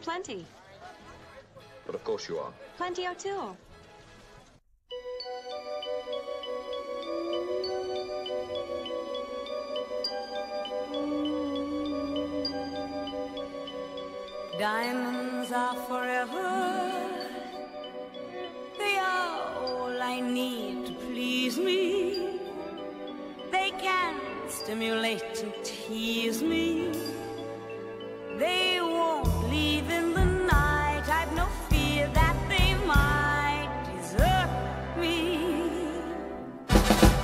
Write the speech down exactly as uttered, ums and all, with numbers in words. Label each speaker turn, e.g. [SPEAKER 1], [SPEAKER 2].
[SPEAKER 1] plenty.
[SPEAKER 2] But of course you are.
[SPEAKER 1] Plenty O'Toole.
[SPEAKER 3] Diamonds are forever. They are all I need to please me. They can stimulate and tease me. They won't leave in the night. I've no fear that they might desert me.